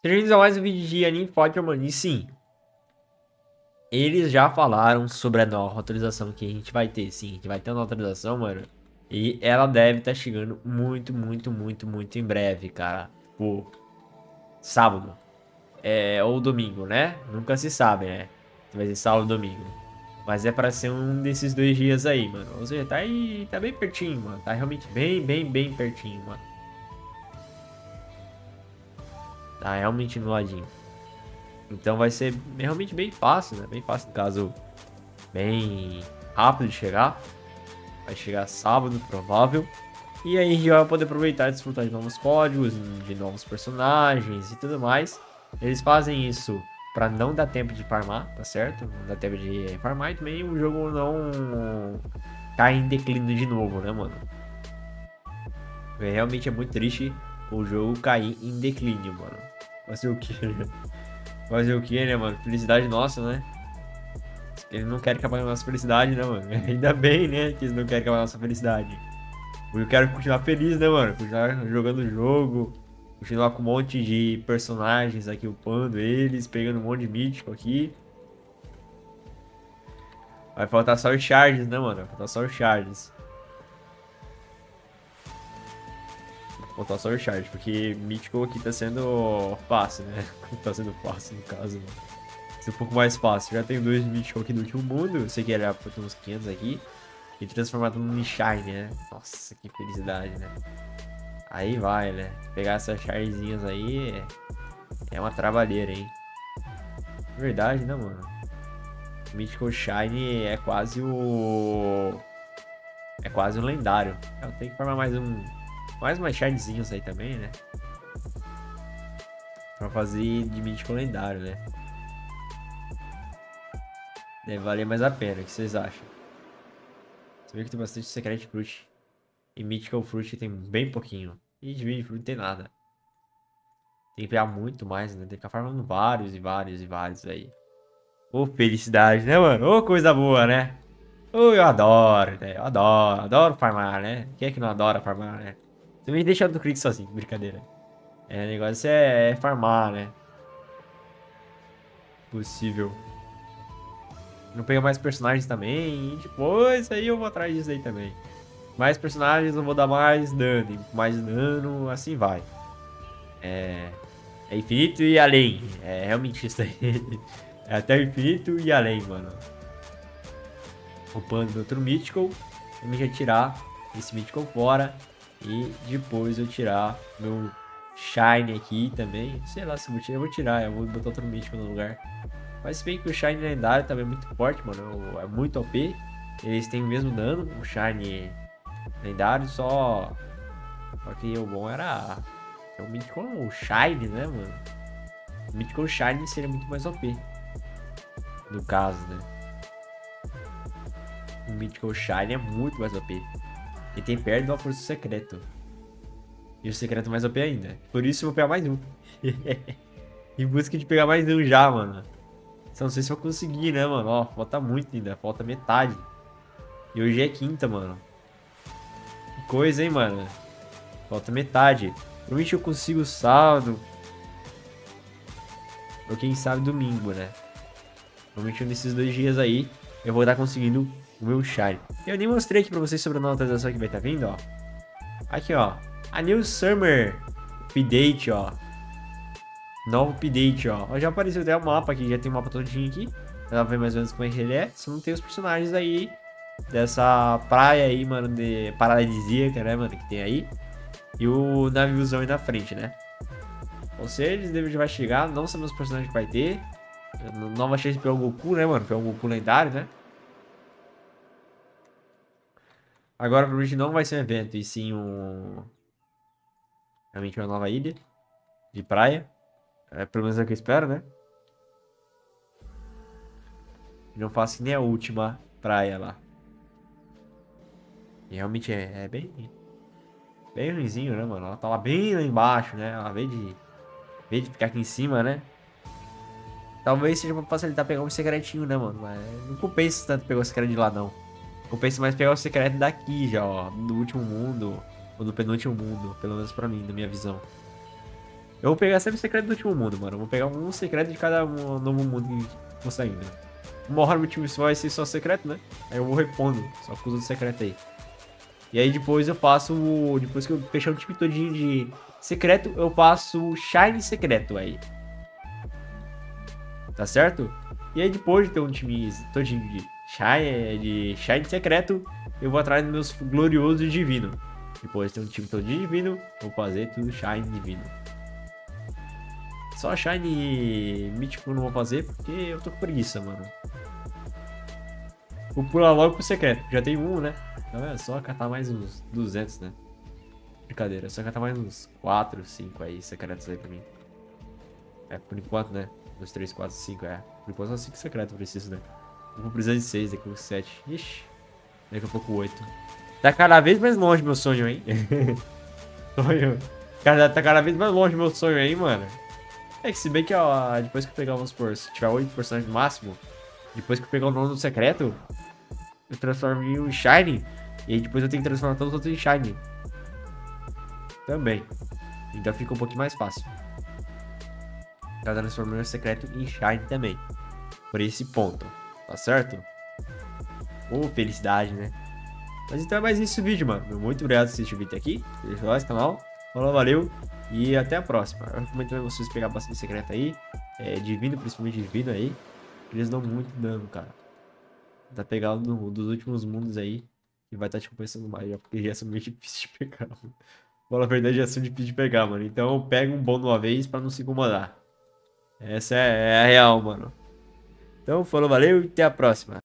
Bem-vindos a mais um vídeo de Anime Fighter, mano. E sim, eles já falaram sobre a nova atualização que a gente vai ter. Sim, a gente vai ter uma nova atualização, mano. E ela deve estar chegando muito em breve, cara. Pô, sábado. Ou domingo, né? Nunca se sabe, né? Se vai ser sábado ou domingo. Mas é pra ser um desses 2 dias aí, mano. Ou seja, tá aí, tá bem pertinho, mano. Tá realmente bem pertinho, mano. Tá realmente no ladinho. Então vai ser realmente bem fácil, né? Bem fácil, no caso, bem rápido de chegar. Vai chegar sábado, provável. E aí a gente vai poder aproveitar e desfrutar de novos códigos, de novos personagens e tudo mais. Eles fazem isso pra não dar tempo de farmar, tá certo? Não dá tempo de farmar e também o jogo não cair em declínio de novo, né, mano? Realmente é muito triste o jogo cair em declínio, mano. Fazer o que? Fazer o que, né, mano? Felicidade nossa, né? Eles não querem acabar com a nossa felicidade, né, mano? Ainda bem, né, que eles não querem acabar com a nossa felicidade. Eu quero continuar feliz, né, mano? Continuar jogando o jogo, continuar com um monte de personagens aqui upando eles, pegando um monte de mítico aqui. Vai faltar só os charges, né, mano? Vai faltar só os charges. Vai faltar só os charges, porque mítico aqui tá sendo fácil, né? Tá sendo fácil, no caso, mano. Ser um pouco mais fácil. Já tenho 2 míticos aqui do último mundo. Eu sei que era pra ter uns 500 aqui. E transformado num Shine, né? Nossa, que felicidade, né? Aí vai, né? Pegar essas charzinhas aí é uma trabalheira, hein? Verdade, né, mano? Mythical Shine é quase o... É quase um lendário. Eu tenho que formar mais um... Mais umas shinezinhas aí também, né? Pra fazer de Mythical lendário, né? Deve valer mais a pena, o que vocês acham? Você vê que tem bastante Secret Fruit. E Mythical Fruit tem bem pouquinho. E Divine Fruit não tem nada. Tem que pegar muito mais, né? Tem que ficar farmando vários aí. Ô, felicidade, né, mano? Ô, coisa boa, né? Ô, eu adoro, né? Eu adoro farmar, né? Quem é que não adora farmar, né? Você me deixa no clique sozinho, brincadeira. O negócio é farmar, né? Possível. Não pegar mais personagens também. E depois aí eu vou atrás disso aí também. Mais personagens eu vou dar mais dano. E mais dano, assim vai. É infinito e além. É realmente isso aí. É até o infinito e além, mano. Upando outro Mythical. Eu me retirar esse Mythical fora. E depois eu tirar meu Shine aqui também. Sei lá se eu vou tirar. Eu vou tirar. Eu vou botar outro Mythical no lugar. Mas se bem que o Shine lendário também é muito forte, mano. É muito OP. Eles têm o mesmo dano. O Shine lendário só. Só que o bom era. É o Mythical Shine, né, mano? O Mythical Shine seria muito mais OP. No caso, né? O Mythical Shine é muito mais OP. E tem perto do força secreto. E o secreto mais OP ainda. Por isso eu vou pegar mais um. Em busca de pegar mais um já, mano. Só não sei se eu conseguir, né, mano? Ó, falta muito ainda. Falta metade. E hoje é quinta, mano. Que coisa, hein, mano? Falta metade. Provavelmente eu consigo sábado. Ou quem sabe domingo, né? Provavelmente nesses 2 dias aí eu vou estar conseguindo o meu Shine. Eu nem mostrei aqui pra vocês sobre a nova atualização que vai estar vindo, ó. Aqui, ó. A New Summer Update, ó. Novo update, ó. Já apareceu até o mapa aqui, já tem o mapa todinho aqui. Dá pra ver mais ou menos como é que ele é. Só não tem os personagens aí dessa praia aí, mano, de paradisíaca, né, mano, que tem aí. E o naviozão aí na frente, né? Ou seja, ele vai chegar, não sabemos os personagens que vai ter. Nova chance de pegar o Goku, né, mano? Pegar o Goku lendário, né? Agora, provavelmente não vai ser um evento, e sim um... Realmente uma nova ilha de praia. Pelo menos é o que eu espero, né? Não faço que nem a última praia lá. E realmente é bem ruimzinho, né, mano? Ela tá lá bem lá embaixo, né? Ela veio de ficar aqui em cima, né? Talvez seja pra facilitar pegar um secretinho, né, mano? Mas não compensa tanto pegar o secreto de lá, não. Compensa mais pegar o secreto daqui já, ó. Do último mundo. Ou do penúltimo mundo. Pelo menos pra mim, na minha visão. Eu vou pegar sempre o secreto do último mundo, mano. Eu vou pegar um secreto de cada novo mundo que for saindo. Uma hora meu time vai ser só secreto, né? Aí eu vou repondo, só com os outros secretos aí. E aí depois eu faço, depois que eu fechar o time todinho de secreto, eu passo o Shine secreto aí. Tá certo? E aí depois de ter um time todinho de Shine secreto, eu vou atrás dos meus gloriosos divino. Depois de ter um time todinho divino, vou fazer tudo Shine divino. Só Shine mítico eu não vou fazer porque eu tô com preguiça, mano. Vou pular logo pro secreto. Já tem um, né? Então é só catar mais uns 200, né? Brincadeira, é só catar mais uns 4, 5 aí, secretos aí pra mim. É, por enquanto, né? 2, 3, 4, 5, é. Por enquanto só 5 secretos eu preciso, né? Eu vou precisar de 6, daqui a pouco 7. Ixi. Daqui a pouco 8. Tá cada vez mais longe meu sonho, hein? Sonho. Cara, tá cada vez mais longe meu sonho aí, mano. É que se bem que, ó, depois que eu pegar, vamos supor, se tiver 8 personagens no máximo, depois que eu pegar o nome do secreto, eu transformo em um Shine. E aí depois eu tenho que transformar todos os outros em Shine. Também. Então fica um pouquinho mais fácil. Tá transformando o secreto em Shine também. Por esse ponto. Tá certo? Ô, felicidade, né? Mas então é mais isso o vídeo, mano. Muito obrigado por assistir o vídeo até aqui. Deixa o like no canal. Falou, valeu. E até a próxima. Eu recomendo também vocês pegar bastante secreto aí. Divino, principalmente divino aí. Eles dão muito dano, cara. Tá pegando um dos últimos mundos aí. E vai estar te compensando mais. Porque já são meio difíceis de pegar. Fala a verdade, já são difíceis de pegar, mano. Então pega um bom de uma vez pra não se incomodar. Essa é a real, mano. Então, falou, valeu e até a próxima.